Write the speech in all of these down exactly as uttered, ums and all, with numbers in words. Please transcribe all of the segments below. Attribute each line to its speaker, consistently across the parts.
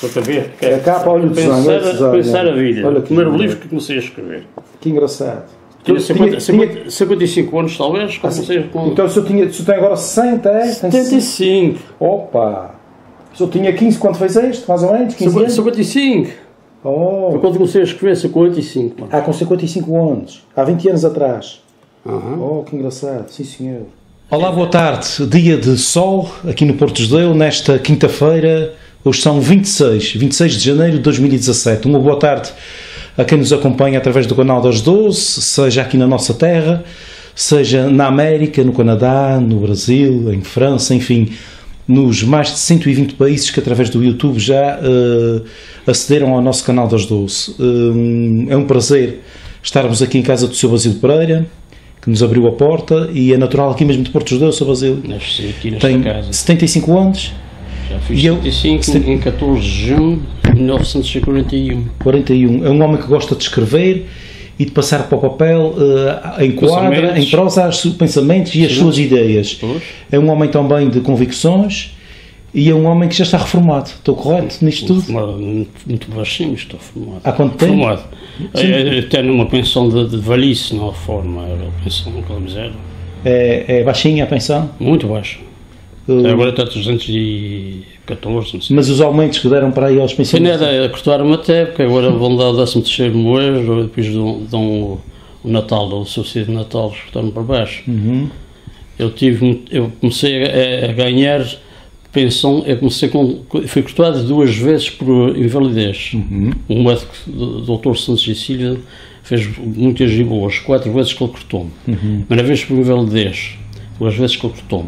Speaker 1: Só para ver.
Speaker 2: É a capa, olha o desenho.
Speaker 1: Pensar,
Speaker 2: olha o desenho,
Speaker 1: pensar a vida.
Speaker 2: olha
Speaker 1: O primeiro livro que comecei a escrever.
Speaker 2: Que engraçado.
Speaker 1: Tinha cinquenta,
Speaker 2: tinha,
Speaker 1: cinquenta,
Speaker 2: tinha...
Speaker 1: cinquenta e cinco anos, talvez. Comecei com...
Speaker 2: Então o senhor, tinha, o senhor tem agora sessenta, é?
Speaker 1: setenta e cinco.
Speaker 2: Opa! O senhor tinha quinze quando fez este, mais ou menos? quinze anos?
Speaker 1: cinquenta e cinco.
Speaker 2: Oh.
Speaker 1: Foi quando comecei a escrever, cinquenta e cinco.
Speaker 2: Ah, com cinquenta e cinco anos. Há vinte anos atrás.
Speaker 1: Uhum.
Speaker 2: Oh, que engraçado. Sim, senhor.
Speaker 3: Olá, boa tarde. Dia de sol aqui no Porto Judeu, nesta quinta-feira. Hoje são vinte e seis, vinte e seis de janeiro de dois mil e dezassete. Uma boa tarde a quem nos acompanha através do canal das doze, seja aqui na nossa terra, seja na América, no Canadá, no Brasil, em França, enfim, nos mais de cento e vinte países que através do YouTube já uh, acederam ao nosso canal das doze. Uh, é um prazer estarmos aqui em casa do senhor Basílio Pereira, que nos abriu a porta, e é natural aqui mesmo de Porto Judeu, senhor Basílio.
Speaker 1: Nasci aqui nesta
Speaker 3: Tem
Speaker 1: casa.
Speaker 3: setenta e cinco anos.
Speaker 1: Já fiz setenta e cinco
Speaker 3: setenta...
Speaker 1: em catorze de junho de mil novecentos e quarenta e um.
Speaker 3: quarenta e um. É um homem que gosta de escrever e de passar para o papel, uh, em quadra, em prosa, os pensamentos e as Sim. suas ideias. Pois. É um homem também de convicções e é um homem que já está reformado. Estou correto nisto tudo?
Speaker 1: Reformado, muito baixinho, estou reformado.
Speaker 3: Há quanto tempo?
Speaker 1: Reformado. Eu tenho uma pensão de, de velhice, não a reforma, era a pensão que eles eram.
Speaker 3: É, é baixinha a pensão?
Speaker 1: Muito baixa. Uh, Agora está trezentos e catorze, não sei.
Speaker 3: Mas os aumentos que deram para aí aos pensionistas?
Speaker 1: Sim, era, cortaram até, porque agora vão dar o décimo terceiro mês, depois dão, dão o, o Natal, o subsídio de Natal, cortaram para baixo.
Speaker 3: Uhum.
Speaker 1: Eu, tive, eu comecei a, a ganhar pensão, eu comecei com, fui cortado duas vezes por invalidez.
Speaker 3: Uhum.
Speaker 1: Um médico, o doutor Santos e Silva, fez muitas e boas, quatro vezes que ele cortou-me.
Speaker 3: Uhum.
Speaker 1: Primeira vez por invalidez, duas vezes que ele cortou-me.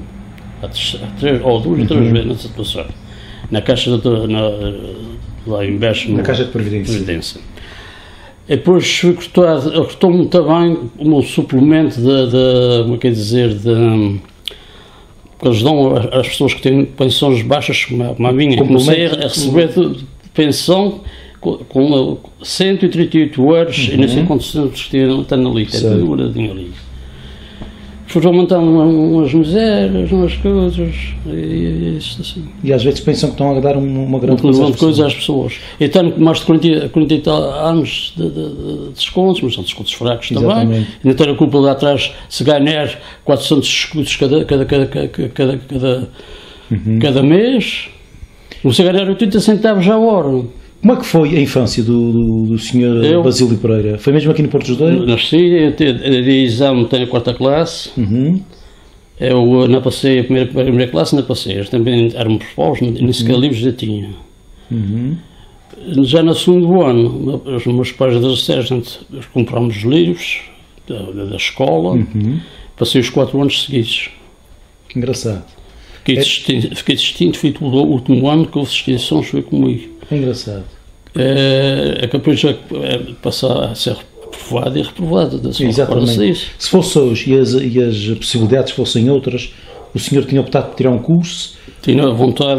Speaker 1: Três, ou duas ou três
Speaker 3: uhum.
Speaker 1: vezes, não sei passar. Na caixa de, na, lá em baixo,
Speaker 3: na
Speaker 1: no,
Speaker 3: caixa de previdência.
Speaker 1: previdência. E depois fui cortado, ele cortou-me também um suplemento de, de, como é que é dizer, de, que eles dão às pessoas que têm pensões baixas, como a minha. Comecei a receber de, de pensão com, com cento e trinta e oito euros uhum. e não sei quantos centos que estão ali, é tudo guardadinho ali. Depois aumentando umas misérias, umas coisas, e, e isso assim.
Speaker 3: E às vezes pensam que estão a dar uma grande coisa,
Speaker 1: às, coisa às pessoas. E tenho mais de quarenta, quarenta e tal anos de, de, de descontos, mas são descontos fracos Exatamente. Também. Ainda tenho a culpa de lá atrás, se ganhar quatrocentos escudos cada, cada, cada, cada, cada, cada, uhum. cada mês, você ganhar oitenta centavos à hora.
Speaker 3: Como é que foi a infância do, do, do senhor eu, Basílio Pereira? Foi mesmo aqui no Porto Judeu?
Speaker 1: Nasci, eu de exame tenho a quarta classe,
Speaker 3: uhum.
Speaker 1: eu na passei a primeira, a primeira classe, na passei, eles também eram povos, nem sequer uhum. livros já tinha.
Speaker 3: Uhum.
Speaker 1: Já no segundo ano, os meus pais da Sérgente comprámos livros da, da escola,
Speaker 3: uhum.
Speaker 1: passei os quatro anos seguidos.
Speaker 3: Que engraçado.
Speaker 1: Fiquei, é... distinto, fiquei distinto, fui todo o último ano que houve distinções, foi comigo.
Speaker 3: É engraçado.
Speaker 1: É, é que depois já é, passar a ser reprovado e reprovado. Da sua
Speaker 3: Exatamente. Se fosse hoje e as, e as possibilidades fossem outras, o senhor tinha optado por tirar um curso?
Speaker 1: Tinha vontade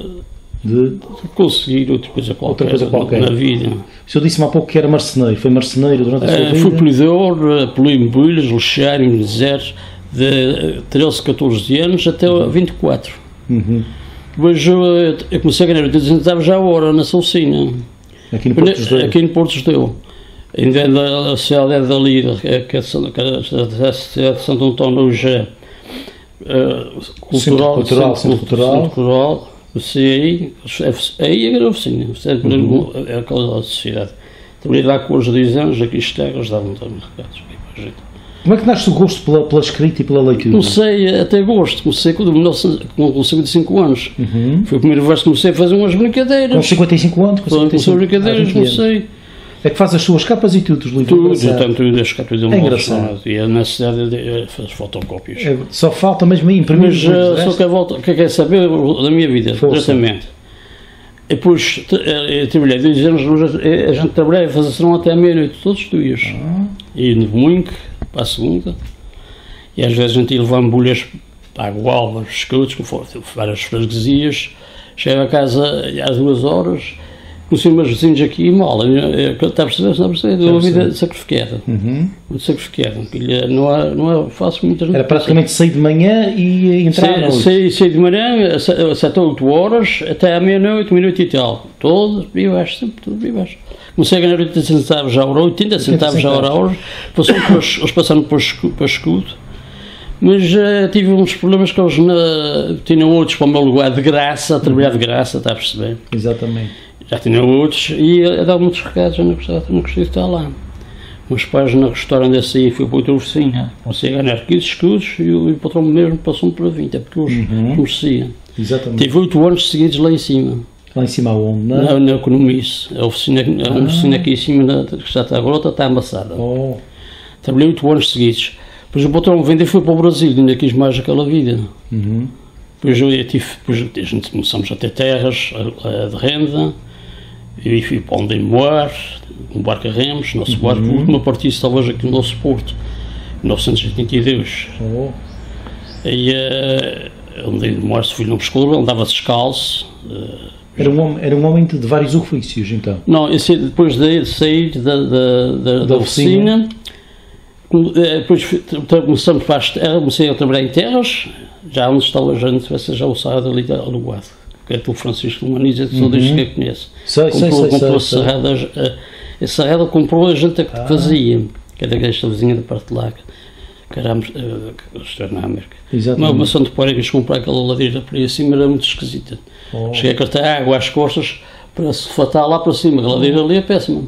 Speaker 1: de, de conseguir outra coisa qualquer, outra coisa qualquer na vida.
Speaker 3: O senhor disse-me há pouco que era marceneiro. Foi marceneiro durante a sua
Speaker 1: é,
Speaker 3: vida?
Speaker 1: Fui polidor, poli mobílias, lixar e deserto, de treze, catorze anos até uhum. vinte e quatro.
Speaker 3: Uhum.
Speaker 1: Depois eu, eu comecei a ganhar oitenta centavos já a hora na Salsina.
Speaker 3: Aqui no Porto Judeu?
Speaker 1: Aqui no Porto Judeu. Ainda da cidade da Lira, que é a cidade de Santo António, hoje é uh, cultural,
Speaker 3: cultural, centro cultural.
Speaker 1: cultural. Você aí, aí era a oficina, uhum. é aquela sociedade. Trabalhei lá com os dois anos, aqui estragas, davam também recados.
Speaker 3: Como é que nasce o gosto pela, pela escrita e pela leitura?
Speaker 1: Comecei até gosto, comecei com, com cinquenta e cinco anos.
Speaker 3: Uhum.
Speaker 1: Foi a primeira vez que comecei a fazer umas brincadeiras.
Speaker 3: Com cinquenta e cinco anos? Com
Speaker 1: cinquenta e cinco brincadeiras, comecei.
Speaker 3: É que faz as suas capas e tudo, os livros?
Speaker 1: Tudo, tanto eu deixo cá tudo.
Speaker 3: É engraçado.
Speaker 1: E na cidade faz fotocópias.
Speaker 3: É, só falta mesmo imprimir.
Speaker 1: Mas uh, só quer, volta, quer, quer saber da minha vida, diretamente. E depois, eu trabalhei dois anos, a gente trabalhava e fazia serão até à meia-noite, todos os dias.
Speaker 3: Ah.
Speaker 1: E no domingo, para a segunda, e às vezes a gente ia levar bolhas para a Gualva, escudos, várias freguesias, chegava a casa às duas horas, conheci meus vizinhos aqui e mal, está a perceber, está a perceber, uma vida sacrificada,
Speaker 3: Uhum.
Speaker 1: muito sacrificada, não há, não há, faço muitas...
Speaker 3: Era praticamente sair de manhã e entrar à noite.
Speaker 1: Saí, saí de manhã, às sete ou oito horas, até à meia-noite, meia-noite e tal, todos vivas, sempre todos vivas. Comecei a ganhar oitenta centavos a hora, oitenta centavos a hora, passou depois, eles passaram para o escudo, mas uh, tive uns problemas que eles na, tinham outros para o meu lugar de graça, a trabalhar de graça, está a perceber?
Speaker 3: Exatamente.
Speaker 1: Já tinham outros e a dar muitos recados, eu não gostava, não gostei de estar lá. Meus pais no restaurante desse aí, fui para outra oficina, comecei a ganhar quinze escudos e o, e o patrão mesmo passou-me para vinte, é porque eu os
Speaker 3: Uhum.
Speaker 1: conhecia.
Speaker 3: Exatamente.
Speaker 1: Tive oito anos seguidos lá em cima.
Speaker 3: Lá em cima aonde? Na...
Speaker 1: Na, na Economice, a oficina, a
Speaker 3: Ah.
Speaker 1: oficina aqui em cima, na, que já está agora, está amassada.
Speaker 3: Oh.
Speaker 1: Trabalhei oito anos seguidos. Depois o patrão vendeu e foi para o Brasil, ainda quis mais aquela vida.
Speaker 3: Uhum.
Speaker 1: Depois eu tive, depois a gente começamos a ter terras a, a de renda, e fui para onde moar, um barco a remos, nosso
Speaker 3: Uhum.
Speaker 1: barco, a última partida talvez aqui no nosso porto, em novecentos e oitenta e dois.
Speaker 3: Oh.
Speaker 1: Aí uh, andei de moar, fui num pescador, andava descalço. Uh,
Speaker 3: Era um homem, era um homem de, de vários ofícios, então.
Speaker 1: Não, eu sei, depois de sair da, da, da, da oficina, depois fui- começamos para as terras, comecei a trabalhar em terras, já onde estava a gente, vai ser já o Cerrado ali da Aluguado, que é o Francisco Humaniza, que só diz que eu conheço.
Speaker 3: Sei, sei,
Speaker 1: Comprou,
Speaker 3: sei,
Speaker 1: comprou a
Speaker 3: sei, sei.
Speaker 1: Cerrada, a, a Cerrada comprou a gente que
Speaker 3: Ah.
Speaker 1: fazia, que era esta vizinha da parte de lá, que era a Amer- eh, que estava na América.
Speaker 3: Exatamente.
Speaker 1: Uma maçã de Poeira que eles compraram aquela ladeira para aí acima, era muito esquisita.
Speaker 3: Oh.
Speaker 1: Cheguei a cartar água às costas para se fatar lá para cima, a ladeira ali é péssima.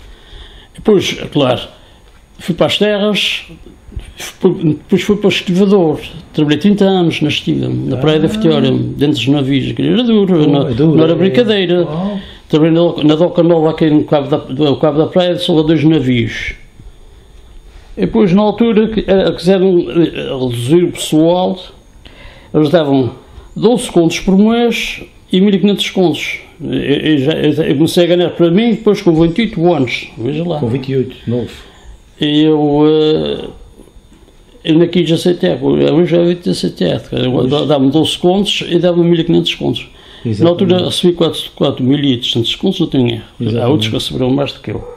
Speaker 1: Depois, é claro, fui para as terras, fui- depois fui para o estivador, trabalhei trinta anos na estiva, na Praia da Fitiora, dentro dos navios, aquilo era duro,
Speaker 3: Oh,
Speaker 1: não,
Speaker 3: é duro,
Speaker 1: não era
Speaker 3: é.
Speaker 1: brincadeira.
Speaker 3: Oh.
Speaker 1: Trabalhei na, na Doca Nova, aqui no Cabo da, do Cabo da Praia, só lá dois navios. E depois, na altura, que, eh, quiseram eh, reduzir o pessoal, eles davam doze contos por mês e mil e quinhentos contos. Eu, eu, já- eu comecei a ganhar para mim depois com vinte e oito anos, veja lá.
Speaker 3: Com vinte e oito, novo.
Speaker 1: E eu, eh, eu na quis aceitar, eu já havia aceitado, dava-me doze contos e dava-me mil e quinhentos contos. Na
Speaker 3: Exatamente.
Speaker 1: altura recebi quatro mil e oitocentos contos, não tenho erro. Há
Speaker 3: Exatamente.
Speaker 1: outros que receberam mais do que eu.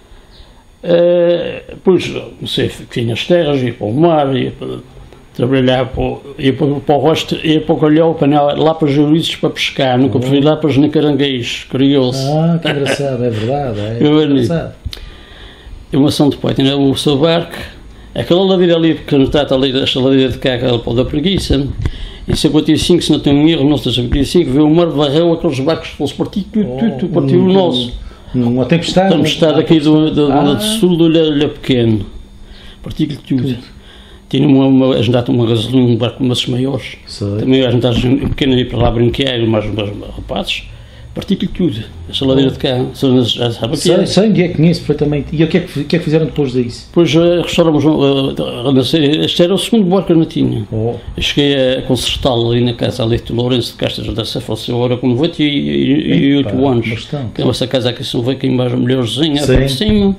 Speaker 1: Uh, depois comecei, fiquei nas terras, ia para o mar, ia para trabalhar, para, o- ia para, para o rosto, ia para o Calhau, para, lá para os juízes para pescar, nunca fui lá para os nacaranguejos, curioso.
Speaker 3: Ah, que engraçado, é verdade. É
Speaker 1: Eu ali.
Speaker 3: engraçado.
Speaker 1: É uma ação de poeta, tinha o seu barco, aquela ladeira ali, porque não está ali, esta ladeira de cá, aquela pau da preguiça, em cinquenta e cinco, se não tenho erro, não sei, cinquenta e cinco, veio o mar, varreu aqueles barcos, fosse partiu tudo, tudo, tudo, partiu o nosso.
Speaker 3: Uma tempestade.
Speaker 1: Tempestade aqui do, do,
Speaker 3: Ah.
Speaker 1: do sul do Ilha, Ilha Pequeno, partiu tudo. Tinha uma, uma, a gente dá uma gasolina, um barco, umas maiores,
Speaker 3: Sei.
Speaker 1: também a gente dá um pequeno aí para lá brincar, mais uns rapazes, partiu tudo, essa ladeira de cá, já sabe o que é.
Speaker 3: Sei, sei, onde é que conheço perfeitamente. E o que é que, o que, é que fizeram depois disso?
Speaker 1: Depois uh, restauramos, uh, renascer. Este era o segundo barco que eu não tinha.
Speaker 3: Oh.
Speaker 1: Eu cheguei a consertá-lo ali na casa ali de Lourenço de Castro da Sé, faleceu agora com noventa e oito
Speaker 3: Epa,
Speaker 1: anos.
Speaker 3: bastante.
Speaker 1: Que é essa casa aqui, se não vê aqui embaixo, melhorzinha,
Speaker 3: Sim.
Speaker 1: para cima.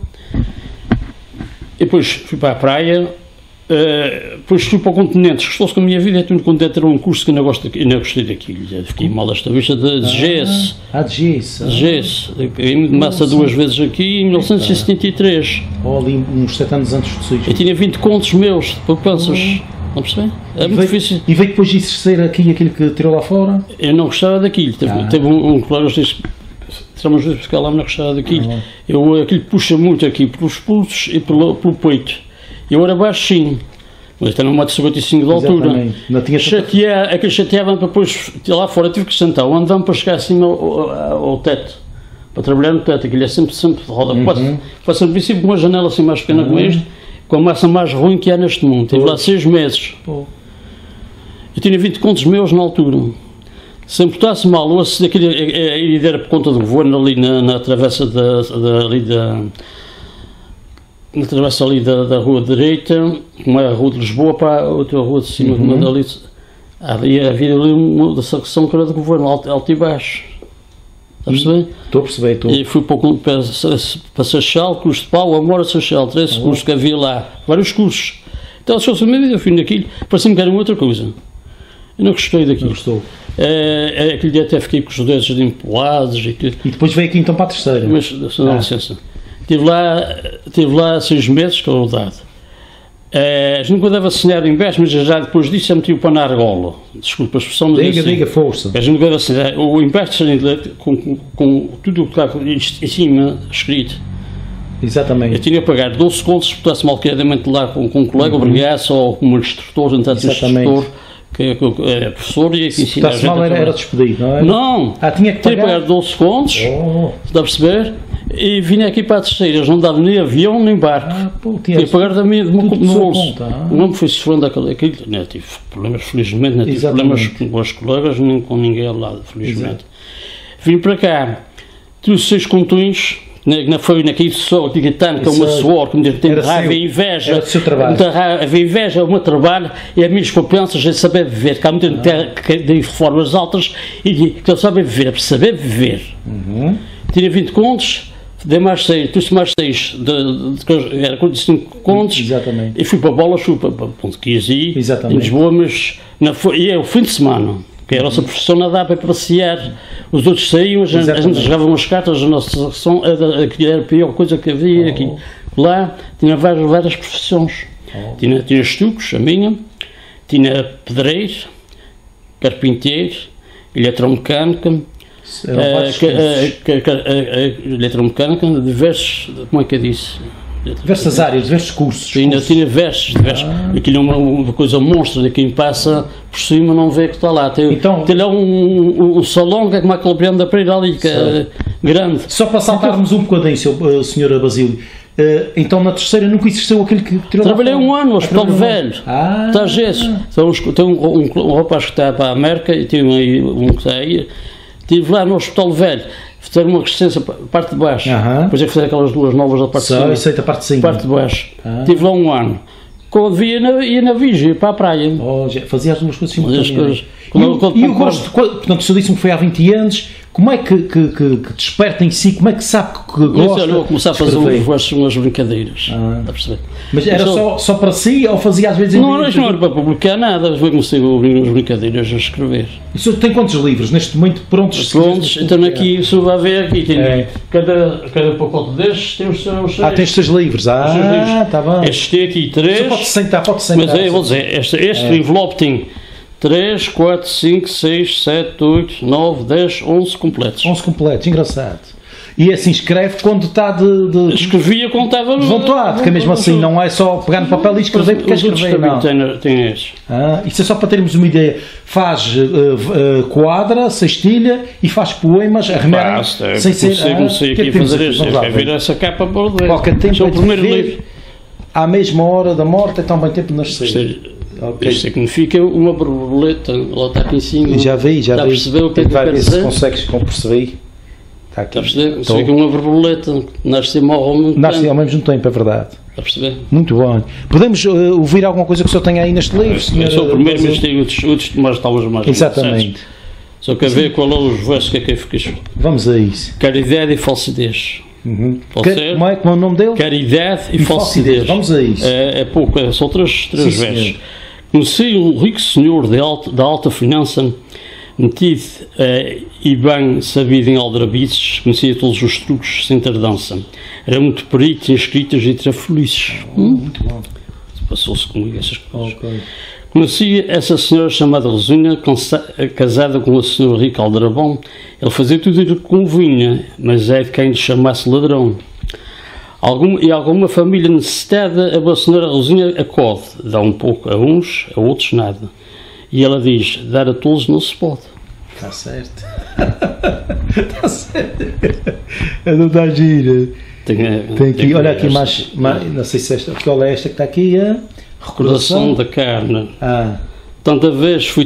Speaker 1: E depois fui para a praia, uh, depois fui para o continente, gostou-se com a minha vida, é tudo continente, era um curso que eu não, gosto daqui, eu não gostei daquilo, fiquei mal desta vista de, de gesso.
Speaker 3: Ah, de gesso.
Speaker 1: De gesso, eu caí de massa
Speaker 3: Nossa.
Speaker 1: duas vezes aqui em mil novecentos e setenta e três.
Speaker 3: Oh, ali uns sete anos antes do
Speaker 1: Eu
Speaker 3: suicídio.
Speaker 1: tinha vinte contos meus de poupanças, não percebe? É
Speaker 3: E
Speaker 1: muito
Speaker 3: veio,
Speaker 1: difícil.
Speaker 3: e veio depois de exercer aqui aquilo que tirou lá fora?
Speaker 1: Eu não gostava daquilo. Teve,
Speaker 3: Ah.
Speaker 1: teve um, um colega que disse: tiramos vezes porque lá mas não gostava daquilo.
Speaker 3: Ah.
Speaker 1: Eu, aquilo puxa muito aqui pelos pulsos e pelo, pelo peito. Eu era baixinho, mas tenho um metro e cinquenta e cinco de altura.
Speaker 3: Exatamente. Não tinha tanta-
Speaker 1: Chatear, aquele chateava para depois lá fora, tive que sentar o andão para chegar acima ao, ao, ao teto, para trabalhar no teto. Aquilo é sempre, sempre de roda.
Speaker 3: Uhum.
Speaker 1: Pode, pode ser princípio com uma janela assim mais pequena como
Speaker 3: Uhum.
Speaker 1: este, com a massa mais ruim que há neste mundo. Tive lá
Speaker 3: Pois.
Speaker 1: seis meses.
Speaker 3: Oh.
Speaker 1: Eu tinha vinte contos meus na altura. Se me portasse mal, ou se daquele, a ideia era por conta do governo ali na, na travessa da, da, ali da, na travessa ali da, da rua direita, como é a rua de Lisboa para a outra rua de cima,
Speaker 3: Uhum.
Speaker 1: como é ali, havia, havia ali uma da secção que era do governo, alto, alto e baixo. Está a perceber?
Speaker 3: Estou a perceber, estou.
Speaker 1: E fui para, o- para, para Seixal, curso de pau, Amora, Seixal, três
Speaker 3: Oh.
Speaker 1: cursos que havia lá, vários cursos. Então, se fosse a minha vida, eu fui naquilo, parecia-me que era uma outra coisa. Eu não gostei daquilo.
Speaker 3: Não gostou.
Speaker 1: É, é, aquele dia até fiquei com os dedos empolados. E, que,
Speaker 3: e depois veio aqui então para a terceira.
Speaker 1: Mas, se não, ah. licença. Estive lá, estive lá seis meses, que é verdade. É, a gente nunca deve assinar em vez, mas já depois disso já meti o pão na argola. Desculpa a expressão, mas
Speaker 3: diga,
Speaker 1: assim,
Speaker 3: diga, força.
Speaker 1: A gente nunca deve assinar. O investe com, com, com tudo o que está em cima escrito.
Speaker 3: Exatamente.
Speaker 1: Eu tinha que pagar doze contos se pudesse malcriadamente lá com, com um colega, uhum. obrigasse, ou com um instrutor, então instrutor, que, que, que é professor e que ensina a gente.
Speaker 3: Mal era, era despedido, não é?
Speaker 1: Não!
Speaker 3: Ah, tinha que pagar?
Speaker 1: Tinha que pagar doze contos, oh. Está a perceber? E vinha aqui para a terceira, eles não davam nem avião nem barco. Ah, pô, tinha que pagar da minha, do meu bolso. Ah. O nome foi sofrendo aquilo. Não tive problemas, felizmente, não tive problemas com os colegas, nem com ninguém ao lado, felizmente. Exato. Vim para cá, tive seis contões. Na, foi naquele só, diga tanto, com uma suor, que me tem raiva e inveja.
Speaker 3: Era o seu trabalho.
Speaker 1: Raiva e inveja, o meu trabalho e as minhas propensas a saber viver. Que há muita gente que tem reformas altas e que não sabem viver, é para saber viver. Uhum. Tinha vinte contos, dei mais seis, trouxe mais seis, de, de, de, era quarenta e cinco contos.
Speaker 3: Exatamente.
Speaker 1: E fui para Bolas, fui para, para Ponte Quisi,
Speaker 3: em
Speaker 1: Lisboa, mas na, e é o fim de semana. Que a nossa profissão não dá para passear, os outros saíam, a gente, a gente jogava umas cartas, a nossa sessão era a pior coisa que havia oh. aqui. Lá tinha várias, várias profissões. Oh. Tinha, tinha estucos, a minha, tinha pedreiro, carpinteiro, eletromecânica, eletromecânica, diversos, como é que eu disse?
Speaker 3: Diversas áreas, diversos cursos.
Speaker 1: Tinha, tinha versos, diversos. Ah. Aquilo é uma, uma coisa monstra de quem passa por cima não vê que está lá. Tem, então, tem lá um, um, um salão que é como aquele piano da Pereira ali, que é grande.
Speaker 3: Só para saltarmos um bocadinho, senhora Basílio, então na terceira nunca existiu aquele que tirou.
Speaker 1: Trabalhei um ano no Hospital Velho. Ah. Está a gesso. Então, tem um, um, um rapaz que está para a América e tem um, um que está aí. Estive lá no Hospital Velho. Fazer uma resistência para a parte de baixo, uh-huh. Depois é que fazer aquelas duas novas da parte
Speaker 3: Só,
Speaker 1: de cima.
Speaker 3: Aceita a parte de cima.
Speaker 1: Parte de baixo. Ah. Estive lá um ano. Quando ia na, ia na Vigia para a praia.
Speaker 3: Oh, já fazia as duas coisas simultaneamente. E, e, e eu gosto, portanto, o senhor disse-me que foi há vinte anos, como é que, que, que, que desperta em si, como é que sabe que gosta?
Speaker 1: Eu começar a fazer umas, umas brincadeiras, ah. a perceber?
Speaker 3: Mas era
Speaker 1: só,
Speaker 3: só, só para si ou fazia às vezes...
Speaker 1: Não, não, não era para publicar nada, eu comecei a abrir umas brincadeiras a escrever.
Speaker 3: E o senhor tem quantos livros neste momento prontos?
Speaker 1: Prontos, então aqui, o senhor vai ver aqui, tem, é. cada, cada pacote destes tem os seus...
Speaker 3: Ah, tem os seus livros, ah, está bem.
Speaker 1: Estes tem aqui três...
Speaker 3: Pode sentar, pode sentar.
Speaker 1: Mas eu vou dizer, este, este é. envelope tem três, quatro, cinco, seis, sete, oito, nove, dez, onze completos.
Speaker 3: onze completos, engraçado. E assim escreve quando está de... de...
Speaker 1: Escrevia quando estava...
Speaker 3: De vontade, porque mesmo assim não é só pegar no papel e escrever porque
Speaker 1: os
Speaker 3: escrever, não.
Speaker 1: Tem, tem estes.
Speaker 3: Ah, isso é só para termos uma ideia. Faz uh, uh, quadra, sextilha e faz poemas, arremera, sem ser...
Speaker 1: Comecei, comecei aqui a fazer este, quer ver essa capa por dentro.
Speaker 3: Qualquer tempo
Speaker 1: é o primeiro livro.
Speaker 3: À mesma hora da morte, é tão bem tempo de nascer.
Speaker 1: Okay. Isto significa uma borboleta, ela está aqui em cima.
Speaker 3: Já vi, já
Speaker 1: está
Speaker 3: vi.
Speaker 1: Está a perceber o que é que quer dizer?
Speaker 3: Consegues, como percebi.
Speaker 1: Está aqui. Está a perceber? Significa uma borboleta, nasce e morre ao mesmo tempo.
Speaker 3: Nasce ao mesmo tempo, é verdade.
Speaker 1: Está a perceber?
Speaker 3: Muito bom. Podemos uh, ouvir alguma coisa que o senhor tenha aí neste livro?
Speaker 1: Eu sou o primeiro, mas tenho outros, outros mas talvez mais.
Speaker 3: Exatamente.
Speaker 1: Só quer ver qual é os versos que é que eu fiquei.
Speaker 3: Vamos a isso.
Speaker 1: Caridade e falsidez.
Speaker 3: Uhum. Pode ser? Como é, como é o nome dele?
Speaker 1: Caridade e, e falsidez.
Speaker 3: falsidez. Vamos a isso.
Speaker 1: É, é pouco, é só três, três Sim, versos. Conheci um rico senhor de alta, da alta finança, metido eh, e bem sabido em aldrabices, conhecia todos os truques sem tardança. Era muito perito em escritas e trafelices.
Speaker 3: Oh, hum? Muito bom.
Speaker 1: Passou-se comigo essas coisas.
Speaker 3: Okay.
Speaker 1: Conheci essa senhora chamada Rosinha, casada com o senhor Rico Aldrabão. Ele fazia tudo o que convinha, mas é de quem lhe chamasse ladrão. Algum, e alguma família necessitada, a boa senhora Rosinha acode, dá um pouco a uns, a outros nada. E ela diz, dar a todos não se pode.
Speaker 3: Está certo. Está certo. Não está gira. Tem, tem aqui, tem olha aqui mais, mais, não sei se esta, qual é esta que está aqui, a
Speaker 1: recordação da carne.
Speaker 3: Ah.
Speaker 1: Tanta vez fui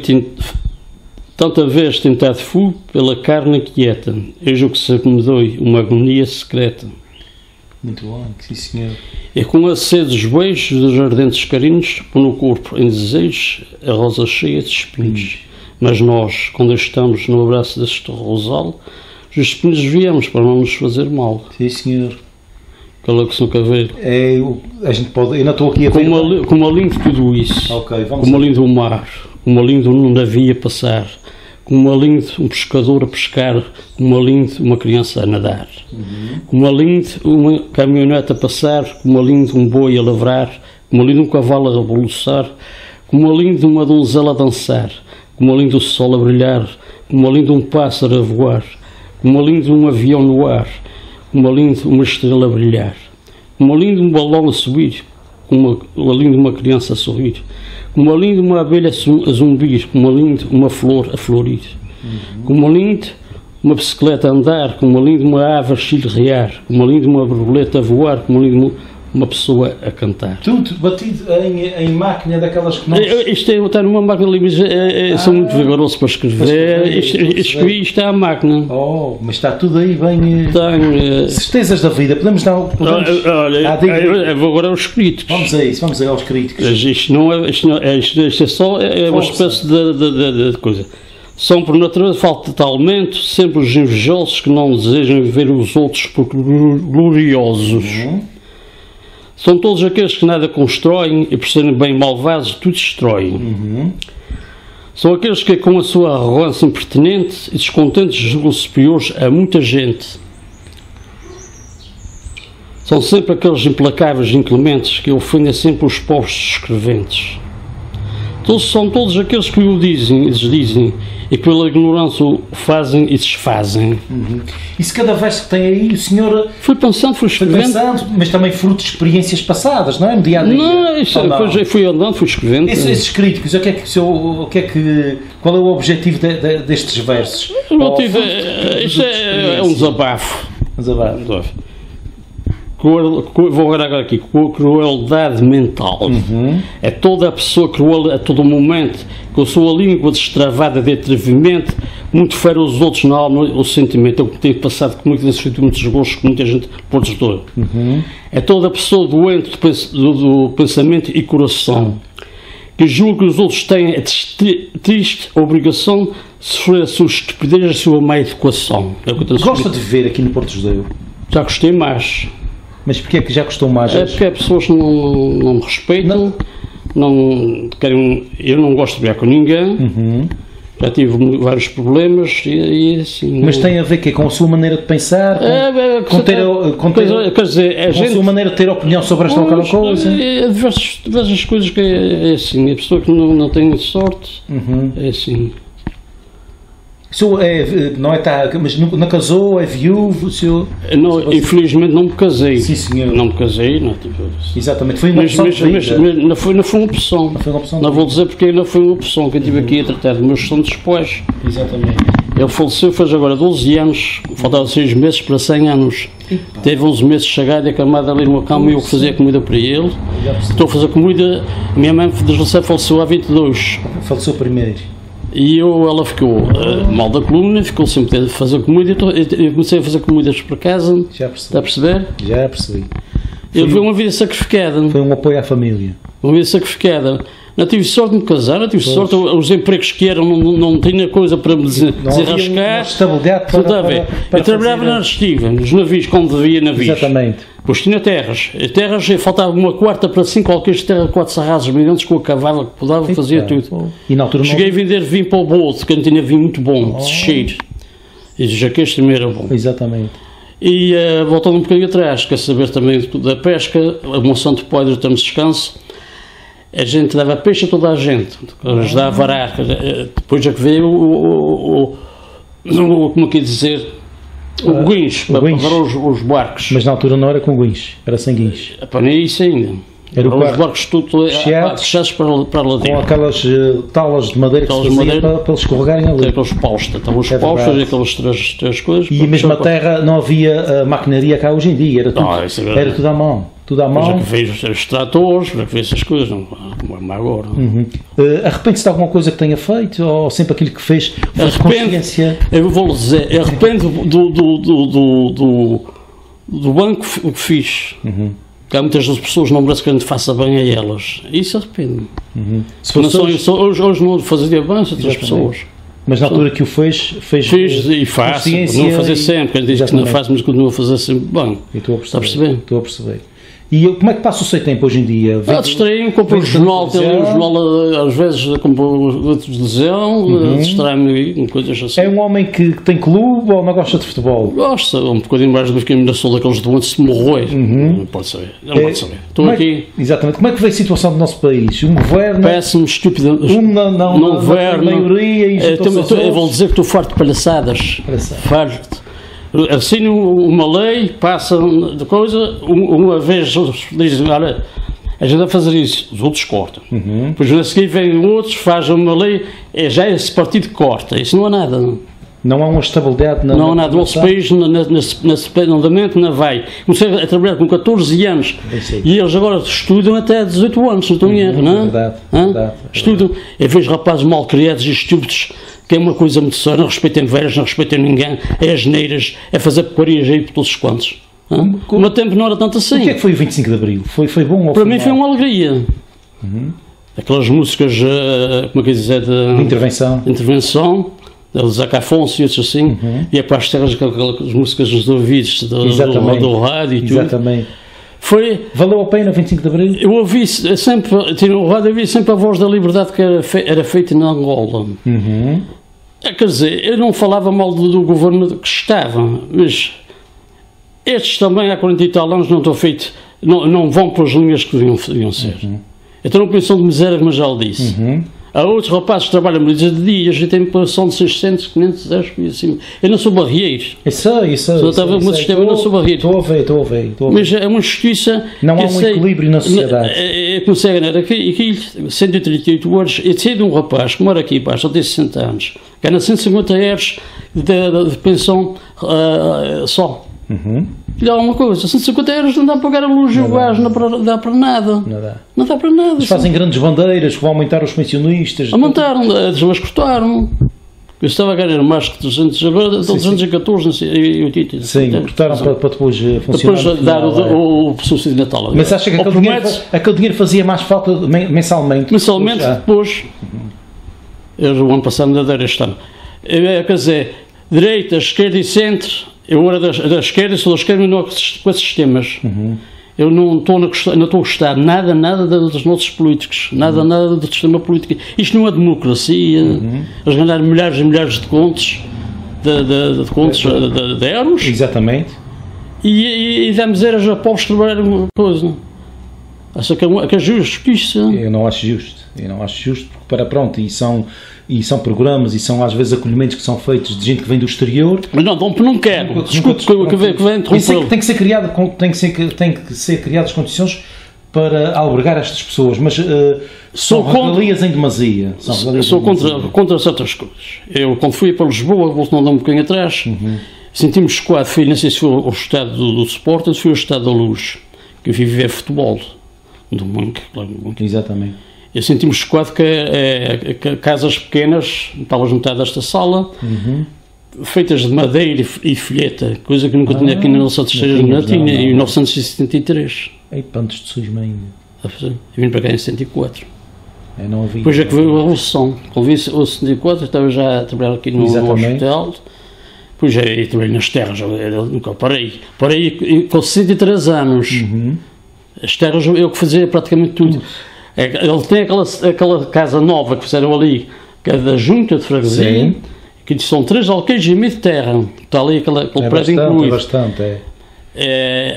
Speaker 1: Tanta vez tentado fui pela carne quieta, eis o que se me dói, uma agonia secreta.
Speaker 3: Muito bom, sim senhor.
Speaker 1: E com a sede dos beijos dos ardentes carinhos, põe no corpo em desejos a rosa cheia de espinhos. Hum. Mas nós, quando estamos no abraço deste rosal, os espinhos viemos para não nos fazer mal.
Speaker 3: Sim senhor.
Speaker 1: Aquela que se nunca vê.
Speaker 3: É, o- a gente pode, eu não estou aqui a ver.
Speaker 1: Como, ali- como além de tudo isso,
Speaker 3: Ok, vamos
Speaker 1: como
Speaker 3: lá.
Speaker 1: além do mar, como além de um navio a passar, como além de um pescador a pescar, como além de uma criança a nadar, como além de uma caminhonete a passar, como além de um boi a lavrar, como além de um cavalo a revoluçar, como além de uma donzela a dançar, como além do sol a brilhar, como além de um pássaro a voar, como além de um avião no ar, como além de uma estrela a brilhar, como além de um balão a subir, como além de uma criança a sorrir, como além de uma abelha a zu- a zumbir, como além de uma flor a florir, como além de uma bicicleta a andar, como além de uma ave a chilrear, como além de uma borboleta a voar, como além de uma, uma pessoa a cantar.
Speaker 3: Tudo batido em, em máquina daquelas que nós.
Speaker 1: Eh, Isto é, está numa máquina livre, é, é, sou muito vigoroso para escrever.
Speaker 3: Para escrever,
Speaker 1: Isto,
Speaker 3: para
Speaker 1: escrevi isto à máquina.
Speaker 3: Oh, mas está tudo aí bem. eh,
Speaker 1: Tenho. eh,
Speaker 3: Certezas da vida, podemos dar. Podemos...
Speaker 1: Olha,
Speaker 3: Ah, diga.
Speaker 1: eu- eu vou agora aos críticos.
Speaker 3: Vamos a isso, vamos aí aos críticos.
Speaker 1: Isto não é, isto não é, isto, isto é só é uma
Speaker 3: Força.
Speaker 1: espécie de, de, de- de coisa. São por natureza falta de talento, sempre os invejosos que não desejam ver os outros por gloriosos.
Speaker 3: Hum?
Speaker 1: São todos aqueles que nada constroem e por serem bem malvados tudo destroem.
Speaker 3: Uhum.
Speaker 1: São aqueles que com a sua arrogância impertinente e descontentes julgam superiores a muita gente. São sempre aqueles implacáveis e inclementes que ofendem sempre os povos escreventes. Todos, são todos aqueles que o dizem e desdizem e pela ignorância o fazem e desfazem.
Speaker 3: E se cada verso que tem aí, o senhor
Speaker 1: Fui pensando, fui
Speaker 3: foi
Speaker 1: escrevendo.
Speaker 3: pensando, mas também fruto de experiências passadas, não é? No dia a dia.
Speaker 1: Não, isso,
Speaker 3: Ou não?
Speaker 1: depois eu fui andando, fui escrevendo.
Speaker 3: Esses, esses críticos, o que é que, o senhor- o que é que, qual é o objetivo de- de- destes versos?
Speaker 1: Eu
Speaker 3: Ou
Speaker 1: tive,
Speaker 3: fruto
Speaker 1: eh,
Speaker 3: de-
Speaker 1: isto
Speaker 3: de
Speaker 1: é, é um
Speaker 3: experiências?
Speaker 1: desabafo.
Speaker 3: Desabafo.
Speaker 1: Cruel- cru- Vou agora aqui, cru- crueldade mental. É toda a pessoa cruel a todo momento, com a sua língua destravada de atrevimento, muito fere os outros na alma o sentimento. É o que tenho passado comigo, tenho sentido muitos gostos com muita gente por desdor. É toda a pessoa doente do, pens- do- do pensamento e coração, que julga que os outros têm a tri- triste obrigação de sofrer a sua estupidez e a sua má educação. É o que eu tenho
Speaker 3: Gosta
Speaker 1: escrito.
Speaker 3: de viver aqui no Porto Judeu,
Speaker 1: Já gostei mais.
Speaker 3: mas porquê é que já custou mais?
Speaker 1: É porque há pessoas que não, não me respeitam, não. querem, eu não gosto de brigar com ninguém, já tive mu- vários problemas e, e assim.
Speaker 3: Mas
Speaker 1: não-
Speaker 3: tem a ver que com a sua maneira de pensar, com,
Speaker 1: É, é,
Speaker 3: com ter, com ter-
Speaker 1: quer, quer dizer, a
Speaker 3: com a
Speaker 1: gente.
Speaker 3: sua maneira de ter opinião sobre esta ou aquela coisa.
Speaker 1: É, diversas, diversas coisas que é, é assim, a pessoa que não, não tem sorte
Speaker 3: Uhum.
Speaker 1: é assim.
Speaker 3: O senhor é, não é tá, mas não, não casou, é viúvo, o senhor...
Speaker 1: Não, infelizmente não me casei.
Speaker 3: Sim, senhor.
Speaker 1: Não me casei, não, tipo,
Speaker 3: Exatamente, foi uma
Speaker 1: mas,
Speaker 3: opção
Speaker 1: mas,
Speaker 3: de
Speaker 1: mas,
Speaker 3: vida.
Speaker 1: mas não, foi, não foi uma opção.
Speaker 3: Não foi uma opção de
Speaker 1: Não vou dizer porque não foi uma opção que eu estive aqui a tratar dos meus santos pais.
Speaker 3: Exatamente.
Speaker 1: Ele faleceu faz agora doze anos, faltavam seis meses para cem anos. Teve onze meses chegado e acamado ali numa cama e eu que fazia comida para ele.
Speaker 3: Já percebi.
Speaker 1: Estou a fazer comida, a minha mãe desgraçada faleceu há vinte e dois.
Speaker 3: Faleceu primeiro.
Speaker 1: E eu, ela ficou uh, mal da coluna, ficou sempre a fazer comida. Eu, tô- eu comecei a fazer comidas para casa,
Speaker 3: Já
Speaker 1: está a
Speaker 3: percebi.
Speaker 1: perceber?
Speaker 3: Já percebi.
Speaker 1: Ele foi uma vida sacrificada.
Speaker 3: Foi um apoio à família.
Speaker 1: Uma vida sacrificada. Não tive sorte de me casar, não tive sorte, os empregos que eram, não, não, não tinha coisa para me desen-
Speaker 3: Não havia uma
Speaker 1: desenrascar.
Speaker 3: estabilidade para,
Speaker 1: Tudo a ver.
Speaker 3: para, para
Speaker 1: Eu trabalhava
Speaker 3: fazer-
Speaker 1: na Restiva, nos navios, como devia navios.
Speaker 3: Exatamente.
Speaker 1: Pois tinha terras. E terras, faltava uma quarta para cinco, qualquer terra de quatro sarrazos gigantes com a cavava que podava, fazia
Speaker 3: Eita.
Speaker 1: tudo.
Speaker 3: E na altura não-
Speaker 1: Cheguei a vender vinho para o bolso, que não tinha vinho muito bom, de cheiro. E já que este também era bom.
Speaker 3: Exatamente.
Speaker 1: E uh, voltando um bocadinho atrás, quer saber também da pesca, a Monsanto Poedro temos descanso, a gente dava peixe a toda a gente, ajudava a varar. eh, Depois é que veio o, o, o, o como é que ia dizer, o guincho, para
Speaker 3: guincho.
Speaker 1: varar os, os barcos.
Speaker 3: Mas na altura não era com guincho, era sem guincho.
Speaker 1: Epá, nem isso ainda.
Speaker 3: Era o
Speaker 1: Os
Speaker 3: quarto.
Speaker 1: barcos tudo
Speaker 3: Fechados.
Speaker 1: fechados para, para lá
Speaker 3: Com
Speaker 1: dentro.
Speaker 3: aquelas eh, talas de madeira que se
Speaker 1: Talas de
Speaker 3: faziam
Speaker 1: madeira.
Speaker 3: para, para eles escorregarem
Speaker 1: Tem
Speaker 3: ali.
Speaker 1: aqueles paustas, estavam os
Speaker 3: É
Speaker 1: paustas
Speaker 3: verdade.
Speaker 1: e aquelas três, três coisas.
Speaker 3: E mesmo a terra não havia a maquinaria cá hoje em dia, era tudo,
Speaker 1: Ah, isso é verdade.
Speaker 3: era tudo à mão. Tudo à
Speaker 1: Depois é
Speaker 3: mão.
Speaker 1: que veio os, os tratores, já que veio essas coisas, não como é agora.
Speaker 3: Uhum. Eh, arrepende-se de alguma coisa que tenha feito ou sempre aquilo que fez foi de
Speaker 1: Arrepende,
Speaker 3: consciência?
Speaker 1: eu vou lhe dizer, arrependo do, do, do, do, do, do banco que que fiz.
Speaker 3: Uhum.
Speaker 1: Que há muitas das pessoas não merecem que a gente faça bem a elas. Isso arrependo.
Speaker 3: Uhum. Se
Speaker 1: Porque não
Speaker 3: fosse
Speaker 1: só,
Speaker 3: hoje-
Speaker 1: eu só- hoje, hoje não fazia bem a outras
Speaker 3: Exatamente.
Speaker 1: pessoas.
Speaker 3: Mas na altura que o fez, fez
Speaker 1: Fiz e faço, não fazer sempre, quem diz que não faz, mas continua a fazer sempre bem.
Speaker 3: Estou a perceber.
Speaker 1: Está a perceber?
Speaker 3: Estou a perceber. E eu, como é que passa o seu tempo hoje em dia?
Speaker 1: Ah, distraí-me, compro um jornal, tenho um jornal, às vezes compro um de televisão, uhum. distrai-me com coisas assim.
Speaker 3: É um homem que, que tem clube ou não gosta de futebol?
Speaker 1: Gosta, um bocadinho mais do que ainda sou daqueles doentes se morrer. Uhum. Não pode saber, não é, pode saber. Estou aqui.
Speaker 3: É, exatamente. Como é que vê a situação do nosso país? Um governo...
Speaker 1: Péssimo, estúpido.
Speaker 3: Um não, não,
Speaker 1: não governo.
Speaker 3: maioria e
Speaker 1: é, eu, eu vou dizer que estou farto de palhaçadas. Farto. Assino uma lei, passa de coisa, uma vez dizem, olha, a gente vai fazer isso, os outros cortam. Uhum. Depois a seguir vêm outros, fazem uma lei, é, já esse partido corta, isso não há nada. Não,
Speaker 3: não há uma estabilidade na
Speaker 1: Não há nada, o nosso país, nesse andamento, não vai. Comecei a trabalhar com catorze anos e eles agora estudam até dezoito anos, não estou em erro, não é?
Speaker 3: Verdade, verdade,
Speaker 1: estudam, eu vejo rapazes mal criados e estúpidos, que é uma coisa muito séria, não respeitem velhos, não respeitem ninguém, é as neiras, é fazer porcarias aí por todos os quantos. O meu tempo não era tanto assim.
Speaker 3: O que é que foi o vinte e cinco de Abril? Foi, foi bom ou
Speaker 1: Para
Speaker 3: foi
Speaker 1: mim
Speaker 3: mal?
Speaker 1: foi uma alegria. Uhum. Aquelas músicas, uh, como é que é dizer, de,
Speaker 3: de intervenção,
Speaker 1: de intervenção, de Zeca Afonso e outros assim, uhum. e é para as terras, aquelas músicas nos ouvidos, do, do, do rádio e tudo.
Speaker 3: Exatamente.
Speaker 1: Foi,
Speaker 3: valeu a pena vinte e cinco de Abril?
Speaker 1: Eu ouvi sempre, tinha o rádio, eu ouvi sempre a voz da liberdade que era, fe, era feita na Angola.
Speaker 3: Uhum.
Speaker 1: Quer dizer, eu não falava mal do, do governo que estava, mas estes também há quarenta e tal anos não estão feitos, não, não vão para as linhas que deviam, deviam ser. Uhum. Então não pensam de miséria, mas já o disse. Uhum. Há outros rapazes que trabalham milhares de dias e têm pensão de seiscentos, quinhentos, dez e assim. Eu não sou barrieiro.
Speaker 3: Isso é, isso é.
Speaker 1: Só estava com o sistema, eu não sou barrieiro.
Speaker 3: Estou a ver, estou a ver. Estou a ver.
Speaker 1: Mas é uma justiça.
Speaker 3: Não há um sei, equilíbrio na sociedade.
Speaker 1: É, é, consegue, né? Aqui, aqui, cento e trinta e oito anos, eu sei de um rapaz que mora aqui, pá, só tem sessenta anos, ganha cento e cinquenta euros de, de, de pensão uh, só. Uhum. E há uma coisa, cento e cinquenta euros não dá para pagar a luz e o gás, não dá, dá para nada. Não dá. Não dá para nada.
Speaker 3: Eles fazem grandes bandeiras que vão aumentar os pensionistas.
Speaker 1: Aumentaram, mas cortaram. Eu estava a ganhar mais que trezentos, agora estão trezentos e catorze e oitenta.
Speaker 3: Sim, cortaram para, para depois funcionar.
Speaker 1: Depois dar final, o, o, o subsídio de Natal.
Speaker 3: Mas acha que aquele dinheiro, aquele dinheiro fazia mais falta mensalmente?
Speaker 1: Mensalmente, depois. Eu, o ano passado ainda deram este ano. Eu, quer dizer, direita, esquerda e centro. Eu era da, da esquerda, sou da esquerda, não com esses sistemas. Uhum. Eu não estou, na, não estou a gostar nada, nada dos nossos políticos, nada, uhum. nada do sistema político. Isto não é democracia. Uhum. Eles ganharam milhares e milhares de contos, de, de, de contos de, de, de euros.
Speaker 3: Exatamente.
Speaker 1: E, e, e damos eras a pobres trabalhar uma coisa. Acho que é, que é justiça.
Speaker 3: Eu não acho justo. Eu não acho justo, porque para pronto, e são, e são programas e são às vezes acolhimentos que são feitos de gente que vem do exterior.
Speaker 1: Mas não, não, não quero. Desculpe que, que, que vem interromper.
Speaker 3: Tem que ser criado, tem que ser, tem que ser criadas condições para albergar estas pessoas, mas uh, são regalias em demasia. São
Speaker 1: sou contra, demasia. contra certas coisas. Eu, quando fui para Lisboa, voltando um bocadinho atrás, uhum. senti-me chocado. Fui, não sei se foi o estado do, do Sporting, se foi o estado da Luz, que eu fui viver futebol. Do Monte, claro, do Monte.
Speaker 3: Exatamente.
Speaker 1: Eu senti-me chocado que, é, que casas pequenas, estavas metade desta sala, uhum. feitas de madeira e folheta, coisa que nunca ah, tinha aqui na nossa terceira, não, não tinha, não, não. em mil novecentos e setenta e três.
Speaker 3: Ei, pantos de susma ainda.
Speaker 1: Eu vim para cá em setenta e quatro.
Speaker 3: Eu não ouvi.
Speaker 1: Depois é que veio a Revolução. Quando vim em setenta e quatro, estava já a trabalhar aqui no, no hospital. Depois já trabalhei nas terras, eu nunca parei. Parei com sessenta e três anos. Uhum. As terras eu que fazia praticamente tudo. Ele tem aquela, aquela casa nova que fizeram ali, que é da Junta de Freguesia, que são três alqueires e meio de terra. Está ali aquela, aquele
Speaker 3: é
Speaker 1: prédio
Speaker 3: bastante,
Speaker 1: incluído.
Speaker 3: É bastante, é.
Speaker 1: É,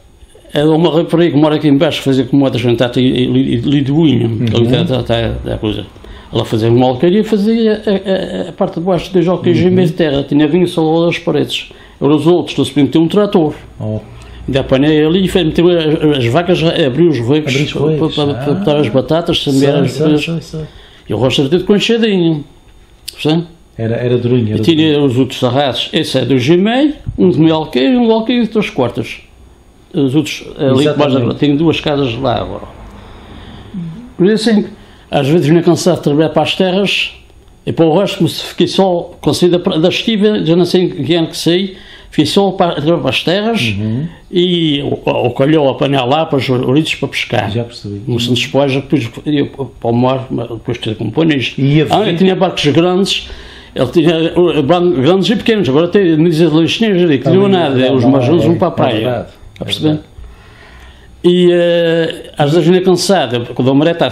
Speaker 1: é uma rapariga que mora aqui embaixo, fazia como outra gente, está ali de Uinha, uhum. ali está, está, está a coisa. Ela fazia uma alqueire e fazia a, a, a parte de baixo dos alqueires uhum. e meio de terra. Tinha vinho só das paredes. Agora os outros, eles podiam ter um trator. Oh. Ainda apanhei ali e meteu as, as vacas, abriu os recos para, para, para, para botar as batatas, semear as coisas. E o rosto era tudo com enxadinho.
Speaker 3: Era, era durinho.
Speaker 1: E tinha os outros sarraços. Esse é dois e meio, um de meio alqueire e um de alqueire de três quartas. Os outros, ali mais, tenho duas casas lá agora. Por isso, assim, às vezes vinha cansado de trabalhar para as terras e para o resto, fiquei só com a saída da estiva, já não sei em que ano que saí. Fiquei só para, para as terras uhum. e o calhou a apanhar lá para os ouriços para pescar.
Speaker 3: Já percebi.
Speaker 1: No centro de Espoja, depois ia para o mar, depois ter companhias. Ah, eu tinha barcos grandes, Ele tinha uh, grandes e pequenos, agora tem medidas de engenheiros ali, que não nada, é, os mais grandes vão para a praia. É verdade, a perceber? É e uh, às vezes ainda cansada, quando a maré está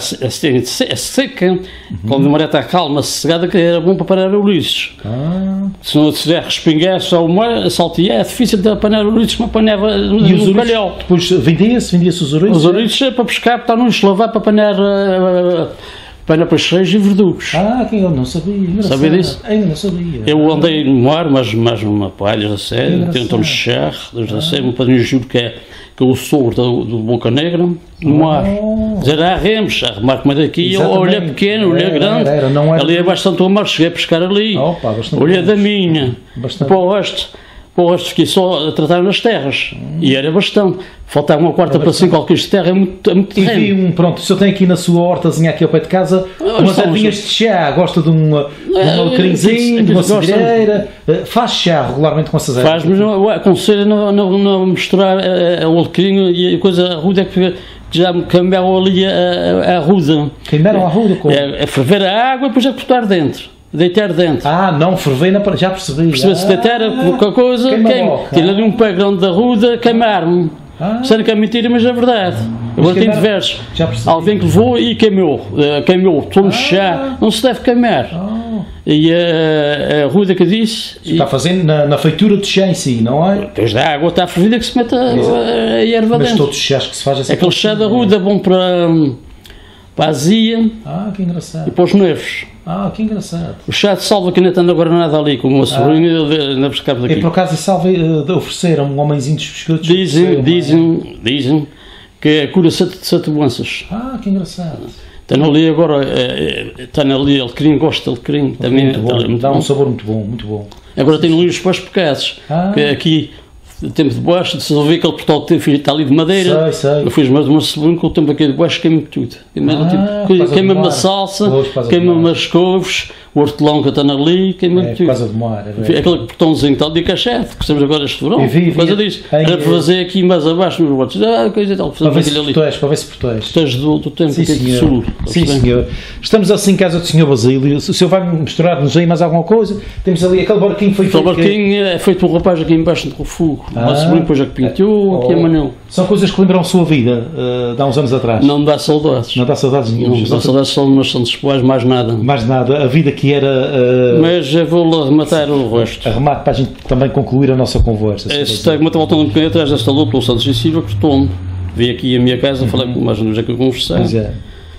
Speaker 1: seca, uhum. quando a maré está calma, sossegada, que era bom para parar o Ulisses. Ah. Se não tiver respingar só uma saltear, é difícil de apanhar o Ulisses, como apanhava no calhau.
Speaker 3: Depois vendia-se, vendia-se os Ulisses?
Speaker 1: Os Ulisses é para pescar, para não lavar, para apanhar uh, para peixeiros e verdugos.
Speaker 3: Ah, que eu não sabia. Engraçado.
Speaker 1: Sabia disso?
Speaker 3: Ainda não sabia.
Speaker 1: Eu andei no mar, mas mais uma palha da série, tentam mexer, desde a série, um padrinho juro que é que é o sogro do, do Boca Negra, no mar. Oh. Dizer, há remos, há remar como é daqui, olha pequeno, olha grande, era, era, não era... ali é bastante o mar, cheguei a pescar ali, Opa, olha da minha, bastante. Para o resto, para o resto fiquei só a tratar nas terras, hum. e era bastante, faltava uma quarta é para cinco alqueires de terra, é muito, é muito
Speaker 3: e vi um, pronto, se eu tenho aqui na sua hortazinha aqui ao pé de casa, ah, umas ervinhas de chá, gosta de um alecrimzinho, de uma cidreira, faz chá regularmente com essas ervas?
Speaker 1: Faz, mas não, aconselho a não, não, não misturar o alecrim e a coisa ruda que já queimaram ali a, a, a ruda.
Speaker 3: Queimaram a ruda? Como?
Speaker 1: É, é ferver a água e depois é botar dentro. Deitar dentro.
Speaker 3: Ah, não ferver na já percebi.
Speaker 1: Percebe-se, ah, deitar qualquer coisa, queima. Tira ali um pé grande da ruda, queimar-me. Ah. Sendo que é mentira, mas é verdade. Ah, agora tem diversos. Alguém que levou e queimou. Uh, queimou, tomou ah. chá. Não se deve queimar. Ah. E uh, a ruda que disse.
Speaker 3: Se está fazendo na, na feitura de chá em si, não é?
Speaker 1: Depois da água está fervida que se mete a, a, a erva
Speaker 3: mas
Speaker 1: dentro.
Speaker 3: Mas todos os chás que se faz assim.
Speaker 1: Aquele chá da ruda é bom para, para a azia.
Speaker 3: Ah, que engraçado.
Speaker 1: E para os nervos.
Speaker 3: Ah, que engraçado.
Speaker 1: O chá de salva que ainda está agora nada ali, com uma sobrinha ah. na pescada daqui.
Speaker 3: E por acaso de salva uh, ofereceram um homenzinho dos biscoitos?
Speaker 1: Dizem, dizem, dizem que cura sete, sete doenças.
Speaker 3: Ah, que engraçado.
Speaker 1: Está ali agora, está ali alecrim, gosto de alecrim. Também
Speaker 3: muito bom, muito dá bom. Um sabor muito bom, muito bom.
Speaker 1: Agora tem ali os pés pecados, ah. que aqui... O tempo de baixo, se eu ver aquele portal que tem, está ali de madeira, sei, sei. Eu fiz mais uma semana com o tempo aqui de baixo, queima-me tudo.
Speaker 3: Ah,
Speaker 1: queima-me a salsa, queima-me as couves, o hortelão que está ali, queima-me
Speaker 3: é,
Speaker 1: tudo.
Speaker 3: Por causa do mar, é
Speaker 1: aquele portãozinho que está ali de cachete, que estamos agora este verão, por causa disso. Era para fazer aqui mais abaixo nos botes, ah, coisa e tal,
Speaker 3: para ver, se protege, para ver se protege.
Speaker 1: Protege do, do tempo,
Speaker 3: sim,
Speaker 1: que é
Speaker 3: senhor.
Speaker 1: Sul.
Speaker 3: Sim, senhor. Estamos assim em casa do senhor Basílio, o senhor vai misturar-nos aí mais alguma coisa? Temos ali aquele barquinho que foi feito.
Speaker 1: Aquele barquinho é feito por um rapaz aqui embaixo do fogo, depois que pintou,
Speaker 3: oh,
Speaker 1: que é Manel.
Speaker 3: São coisas que lembram a sua vida uh, de há uns anos atrás?
Speaker 1: Não me dá saudades.
Speaker 3: Não dá saudades nenhuma?
Speaker 1: Não me dá saudades, só nos Santos Poais, mais nada.
Speaker 3: Mais nada, a vida que era... Uh,
Speaker 1: Mas eu vou arrematar o resto.
Speaker 3: Arremate para a gente também concluir a nossa conversa.
Speaker 1: Esta, como eu estava voltando um bocadinho atrás desta luta pelo Santos e Silva, cortou-me. Vi aqui a minha casa, uhum. falei com mais um dia que eu conversei. Pois é.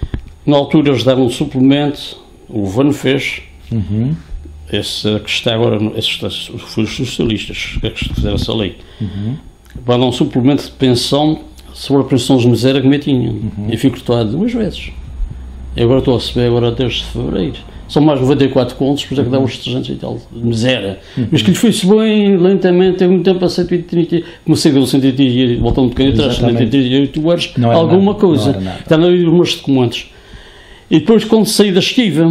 Speaker 1: Na altura eles davam um suplemento, o governo fez. Uhum. Esse que está agora, esses foram os socialistas que fizeram essa lei. Uhum. Para dar um suplemento de pensão sobre a pensão de miséria que me tinha. Uhum. E fui cortado duas vezes. E agora estou a receber agora desde fevereiro. São mais noventa e quatro contos, por isso é que dá uns trezentos e tal de miséria. Uhum. Mas que lhe foi-se bem, lentamente, teve muito tempo a cento e trinta, comecei com cento e trinta, voltando um bocadinho atrás, cento e trinta e oito anos, alguma nada, coisa. Está na vida dos meus documentos. E depois, quando saí da esquiva,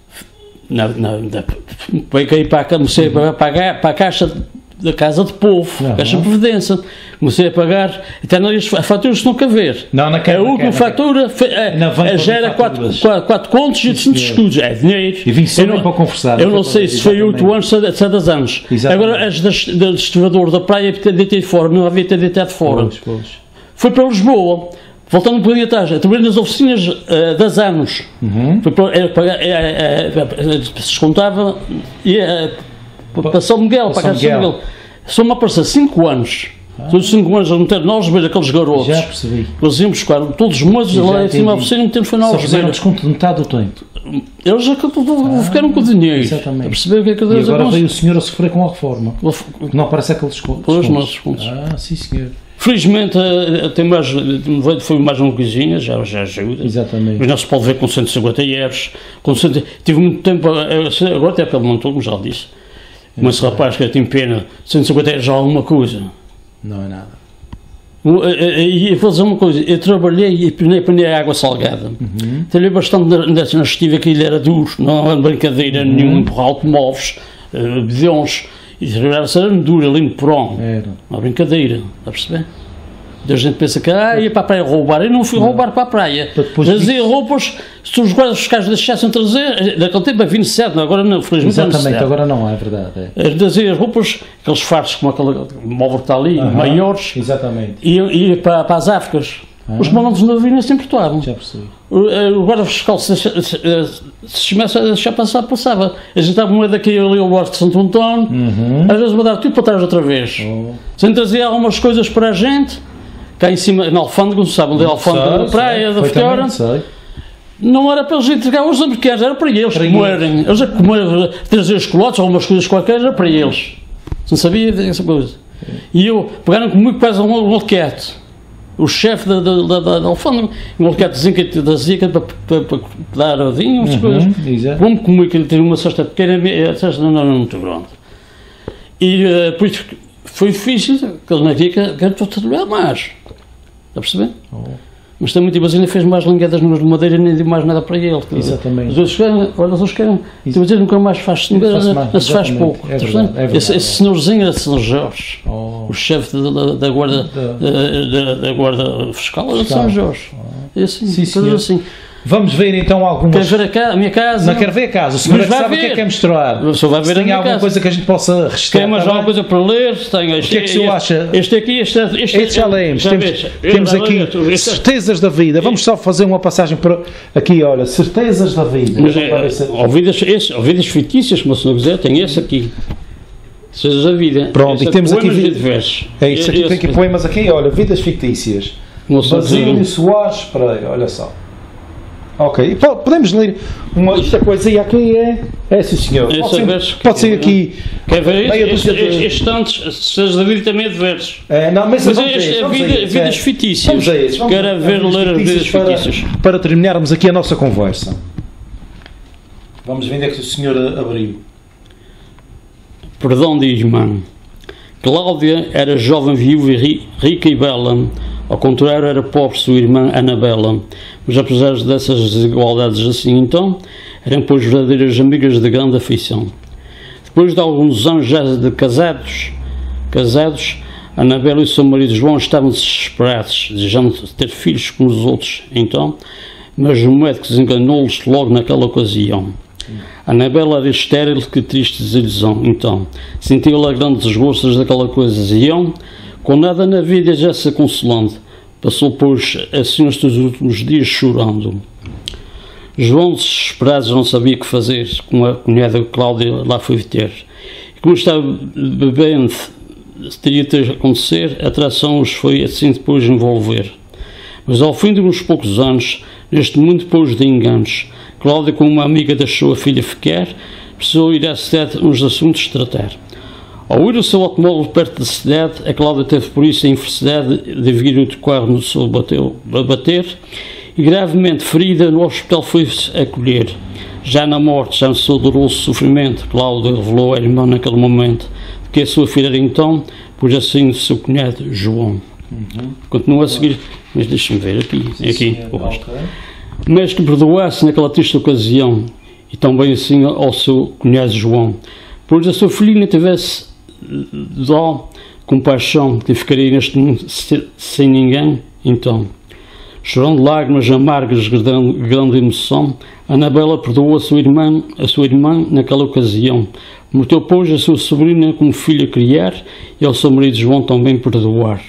Speaker 1: na, na, na, peguei para a, comecei a pagar para a caixa da Casa de Povo, uhum. Caixa de Previdência. Comecei a pagar, até não, as faturas estão a ver.
Speaker 3: Não, na
Speaker 1: a última fatura gera quatro contos e oitocentos escudos. É dinheiro.
Speaker 3: E vim sempre para conversar.
Speaker 1: Eu não sei se foi oito anos, se é dez anos. Exatamente. Agora, as do distribuidor da praia deitei fora, não havia ter deitado fora. Pois, pois. Foi para Lisboa. Voltando um bocadinho atrás, eu trabalhei nas oficinas uh, dez anos. Uhum. Foi para, era, era, era, era, se descontava e para São Miguel, para a Casa de São Miguel. Só-me apareceu cinco anos. Ah. Todos os cinco anos a meter nós, mas aqueles garotos.
Speaker 3: Já percebi.
Speaker 1: Eles iam buscar todos os meses lá em cima da oficina e metemos foi na
Speaker 3: Só fizeram desconto de metade do tempo.
Speaker 1: Eles já ah, ficaram com o dinheiro. Exatamente. A perceber o que é que Deus
Speaker 3: E agora veio o senhor a sofrer com a reforma. Que não aparece aquele desconto.
Speaker 1: Pois, nossos descontos.
Speaker 3: Ah, sim, senhor.
Speaker 1: Felizmente tem mais, foi mais uma coisinha, já, já ajuda.
Speaker 3: Exatamente.
Speaker 1: Mas não se pode ver com cento e cinquenta euros. Com cento, tive muito tempo, agora até pelo montou, como já disse. Mas esse rapaz que tem pena, cento e cinquenta euros já alguma coisa.
Speaker 3: Não é nada.
Speaker 1: E vou dizer uma coisa, eu trabalhei e penei, penei a água salgada. Uhum. Trabalhei bastante na, na estiva, que ele era duro, não era brincadeira uhum. nenhuma, empurrar automóveis, uh, bidões. E trabalhava-se era duro ali no porão. Era. Uma brincadeira, está a perceber? A gente pensa que ah, ia para a praia roubar. Eu não fui roubar para a praia. Trazer roupas, se os guardas fiscais deixassem trazer, naquele tempo havia necessidade, agora não, felizmente
Speaker 3: exatamente, agora não é verdade. É.
Speaker 1: Trazer as roupas, aqueles fartos como aquele móvel que está ali, uh-huh, maiores,
Speaker 3: exatamente.
Speaker 1: E ia para, para as Áfricas. Uh-huh. Os comandantes não vinham se importavam.
Speaker 3: Já percebi.
Speaker 1: O, o guarda fiscal, se estivesse a deixar passar, passava. A gente estava moeda aqui ali ao Bosque de Santo Antônio, uhum, às vezes mandava tudo para trás outra vez. Oh. Sem trazer algumas coisas para a gente, cá em cima, na Alfândega, não sabem onde é a Alfândega, da praia, da Fiora. Não era para eles entregar os americanos, era para eles para comerem. Eles a comer, trazer os colotes, algumas coisas qualquer, era para eles. Não sabia dessa coisa. E eu, pegaram comigo quase um, um alquete. O chefe da, da, da, da alfândega, um alquetezinho que da zica para, para, para dar a vinho, umas uhum, coisas. Como comigo, que ele teve uma cesta pequena, a cesta não era muito grande. E uh, por isso foi difícil, porque ele não havia que, que era para trabalhar mais. Está a perceber? Oh. Mas também tipo assim, fez mais linguedas de madeira e nem deu mais nada para ele.
Speaker 3: Exatamente.
Speaker 1: Os outros querem, olha, os outros querem, tipo assim, nunca mais faz, nunca faz, mais, não se faz pouco. É verdade, é verdade, esse, esse senhorzinho era o senhor Jorge, oh, o chefe da, da, da, guarda, da, da, da guarda fiscal era o senhor Jorge. Oh. É assim, sim, senhor. Assim.
Speaker 3: Vamos ver então algumas...
Speaker 1: Quer ver a, ca... a minha casa?
Speaker 3: Não quero ver a casa, o senhor é que sabe ver. O que é que é misturar.
Speaker 1: O senhor vai ver. Se
Speaker 3: tem alguma casa. Coisa que a gente possa registrar.
Speaker 1: Tem mais alguma coisa para ler? Tenho este,
Speaker 3: o que é que o senhor acha?
Speaker 1: Este aqui, este, este,
Speaker 3: este já lemos. Já temos, temos aqui este, certezas da vida. Vamos só fazer uma passagem para aqui, olha, certezas da vida.
Speaker 1: Mas é, ouvidas, esse, ouvidas fictícias, como o senhor quiser, tem esse aqui. Certezas da vida.
Speaker 3: Pronto,
Speaker 1: esse
Speaker 3: e temos aqui...
Speaker 1: versos.
Speaker 3: É isso aqui, tem aqui poemas aqui, olha, vidas fictícias. Basílio Soares Pereira, olha só. Ok, podemos ler uma, esta coisa e aqui é, é sim senhor, pode ser, verso, pode ser aqui,
Speaker 1: quer ver este, este, este, este tantos, se da vida também é de versos,
Speaker 3: é, não, mas,
Speaker 1: mas este é vida, vidas é. fictícias, quero ver ler as vidas fictícias,
Speaker 3: para, para terminarmos aqui a nossa conversa, vamos ver onde é que o senhor abriu.
Speaker 1: Perdão diz mano, Cláudia era jovem, viúva, rica e bela. Ao contrário, era pobre sua irmã Anabela, mas apesar dessas desigualdades assim então, eram pois verdadeiras amigas de grande afeição. Depois de alguns anos já de casados, casados, Anabela e seu marido João estavam desesperados, desejando ter filhos como os outros então, mas o médico desenganou-los logo naquela ocasião. Anabela era estéril, que triste desilusão então, sentiu ela grandes desgostos daquela ocasião. Com nada na vida já se consolando, passou, pois, assim os seus últimos dias chorando. João, desesperado, não sabia o que fazer, com a cunhada Cláudia lá foi ter. E como estava bebendo, teria de acontecer, a atração os foi assim depois envolver. Mas ao fim de uns poucos anos, neste mundo depois de enganos, Cláudia, com uma amiga da sua filha ficar, precisou ir à cidade uns assuntos tratar. Ao ir o seu automóvel perto da cidade, a Cláudia teve por isso a infelicidade de vir o carro no seu bateu, a bater e gravemente ferida no hospital foi-se acolher. Já na morte, já no seu doloroso sofrimento, Cláudia revelou à irmã naquele momento que a sua filha era então, pois assim o seu cunhado João. Uhum. Continua a seguir, mas deixa-me ver aqui, Sim, aqui senhor, o resto. Okay. Mas que perdoasse naquela triste ocasião e também assim ao seu cunhado João, pois a sua filhinha tivesse dó, compaixão, que ficaria neste mundo sem ninguém, então, chorando lágrimas amargas, grande, grande emoção, Anabela perdoou a sua irmã, a sua irmã naquela ocasião, meteu, pois, a sua sobrinha como filha a criar e ao seu marido João também perdoar.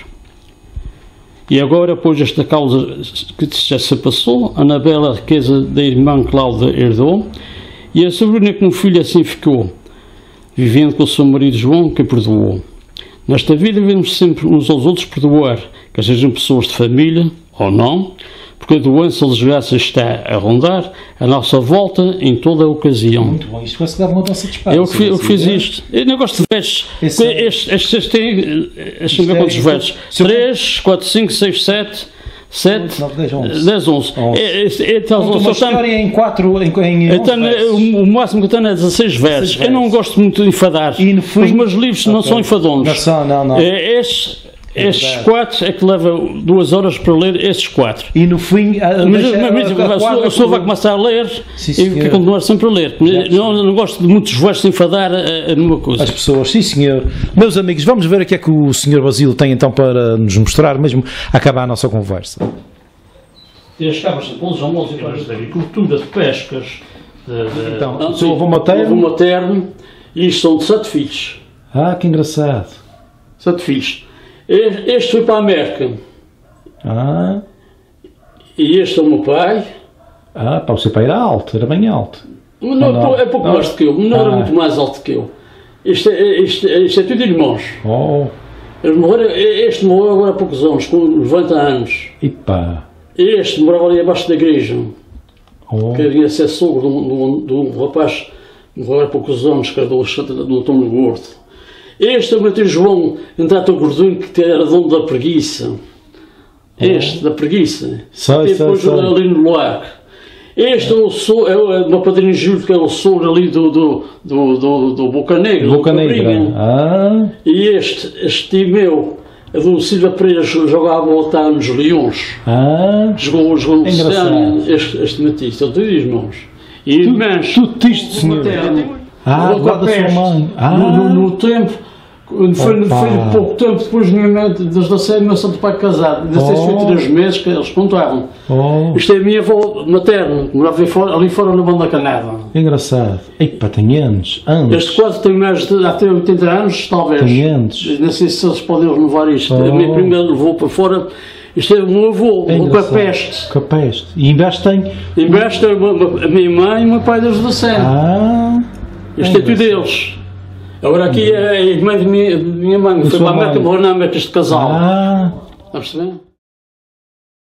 Speaker 1: E agora, pois, esta causa que já se passou, Anabela, a riqueza da irmã Cláudia herdou e a sobrinha como filha assim ficou, vivendo com o seu marido João, que perdoou. Nesta vida devemos sempre uns aos outros perdoar, quer sejam pessoas de família ou não, porque a doença ou desgraça está a rondar a nossa volta em toda a ocasião.
Speaker 3: Muito bom, isto vai se dar uma mudança de espaço.
Speaker 1: Eu, fiz, eu fiz isto. Eu não gosto de versos. Estes, estes têm, deixa-me ver quantos versos. três, quatro, cinco, seis, sete... sete, dez, onze.
Speaker 3: Então, uma história em quatro, em, em
Speaker 1: então, o, o máximo que eu tenho é dezasseis versos. Eu não gosto muito de enfadar.
Speaker 3: E no fim,
Speaker 1: os meus livros okay. não são enfadões.
Speaker 3: Não, não, não.
Speaker 1: Estes Estes quatro é que leva duas horas para ler estes quatro.
Speaker 3: E no fim, a,
Speaker 1: Mas,
Speaker 3: deixa,
Speaker 1: mas, mas,
Speaker 3: a, a,
Speaker 1: a, a, a pessoa vai começar a ler
Speaker 3: sim,
Speaker 1: e quer continuar sempre a ler. Não, não gosto de muitos versos enfadar a, a mesma coisa.
Speaker 3: As pessoas, sim senhor. Meus amigos, vamos ver o que é que o senhor Basílio tem então para nos mostrar, mesmo a acabar a nossa conversa.
Speaker 1: E as cabras de polos, almoços e agricultura, de pescas. De, de,
Speaker 3: então,
Speaker 1: não,
Speaker 3: o seu avô materno?
Speaker 1: avô materno, e isto são de sete filhos.
Speaker 3: Ah, que engraçado.
Speaker 1: Sete filhos. Este foi para a América.
Speaker 3: Ah.
Speaker 1: E este é o meu pai.
Speaker 3: Ah, para o seu pai era alto, era bem alto.
Speaker 1: Não, não, é pouco não. mais do que eu, não ah. era muito mais alto que eu. Isto é, isto, isto é tudo irmãos.
Speaker 3: Oh.
Speaker 1: Este morreu agora há poucos anos, com noventa anos.
Speaker 3: Epa.
Speaker 1: Este morava ali abaixo da igreja.
Speaker 3: Oh.
Speaker 1: Que ia ser sogro de um, de um rapaz que morreu há poucos anos, que era do, do Antônio Gordo. Este é o meu tio João, ainda tão gordinho, que era dono da preguiça. Este, da preguiça.
Speaker 3: Sei,
Speaker 1: e depois
Speaker 3: sei, sei.
Speaker 1: ali no lago. Este é o, so, é o meu padrinho Júlio, que é o sogro ali do, do, do, do, do Boca Negra.
Speaker 3: Boca Negra. Ah.
Speaker 1: E este, este tio meu, é do Silva Pereira, jogava a bola nos Leões.
Speaker 3: Ah.
Speaker 1: Jogou, jogou no Oceano, este, este meu tio, são todos irmãos. E irmãs.
Speaker 3: Tudo isto, senhor. Ah, guarda a sua mãe. Ah.
Speaker 1: No, no, no tempo, foi, foi pouco tempo depois desde a série, meu santo pai casado. Ainda oh. foi três meses que eles contavam.
Speaker 3: Oh.
Speaker 1: Isto é a minha avó materna, que morava ali fora, ali fora na Banda Canada.
Speaker 3: Engraçado. Epa, tem anos, anos.
Speaker 1: Este quadro tem mais de há oitenta anos, talvez.
Speaker 3: Tem anos.
Speaker 1: Não sei se eles podem renovar isto.
Speaker 3: Oh.
Speaker 1: A minha prima levou para fora. Isto é o meu avô,
Speaker 3: é
Speaker 1: o Capeste.
Speaker 3: Capeste. E embaixo tem?
Speaker 1: Embaixo tem a minha mãe e o meu pai da Judacena.
Speaker 3: Ah.
Speaker 1: Isto é tudo deles. Agora aqui é a irmã de minha, de minha mãe, foi para a América, morreu na América este casal.
Speaker 3: Ah.
Speaker 1: Está a perceber?